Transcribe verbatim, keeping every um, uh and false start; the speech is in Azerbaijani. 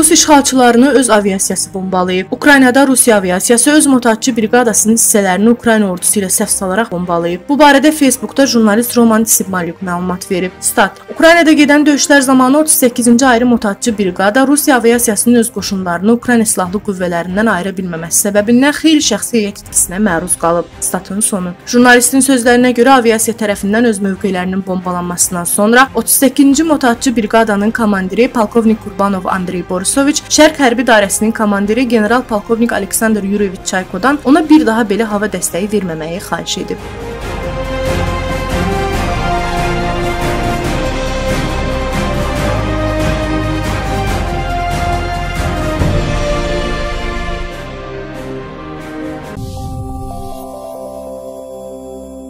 Rus işğalçılarını öz aviasiyası bombalayıb. Ukraynada Rusiya aviasiyası öz motatçı briqadasının hissələrini Ukrayna ordusu ilə səhv salaraq bombalayıb. Bu barədə Facebookda jurnalist Roman Sibmalyuk məlumat verib. Stat: Ukraynada gedən döyüşlər zamanı otuz səkkizinci ayrı motatçı briqada Rusiya aviasiyasının öz qoşunlarını Ukrayna silahlı qüvvələrindən ayıra bilməməsi səbəbindən xeyli şəxsi heyət itkisinə məruz qalıb. Statın sonu. Jurnalistin sözlərinə görə aviasiya tərəfindən öz mövqelərinin bombalanmasından sonra otuz səkkizinci motatçı briqadanın komandiri polkovnik Qurbanov Andrey Borisoviç Şərq Hərbi İdarəsinin komandiri general polkovnik Aleksandr Yuryeviç Çaykodan ona bir daha belə hava dəstəyi verməməyi xahiş edib.